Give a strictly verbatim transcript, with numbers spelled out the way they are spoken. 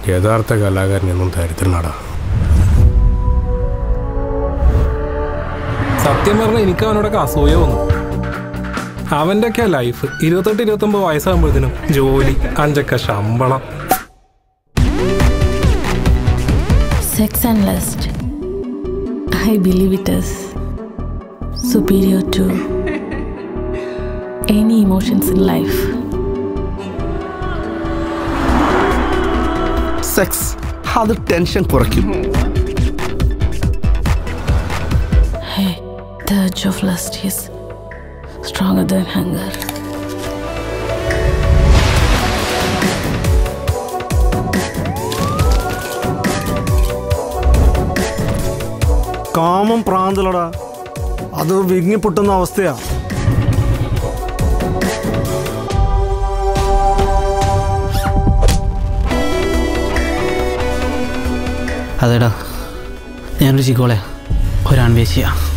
യഥാർത്ഥ കലാകാരനൊന്നും ദരിദ്രനാടാ. സത്യം പറഞ്ഞാൽ എനിക്ക് അവനോടൊക്കെ അസൂയ വന്നു. അവൻ്റെ ഒക്കെ ലൈഫ് ഇരുപത്തെട്ട് ഇരുപത്തൊമ്പത് വയസ്സാകുമ്പോഴത്തേനും ജോലി, അഞ്ചൊക്കെ ശമ്പളം. Sex and lust, I believe it is superior to any emotions in life. Sex, അത് ടെൻഷൻ കുറയ്ക്കും. Hey, the urge of lust is stronger than hunger. കാമം പ്രാന്തലടാ, അത് വിങ്ങിപ്പൊട്ടുന്ന അവസ്ഥയാ. അതേടാ, ഞാനൊരു ജിഗോളയാ, ഒരാൺവേശിയാ.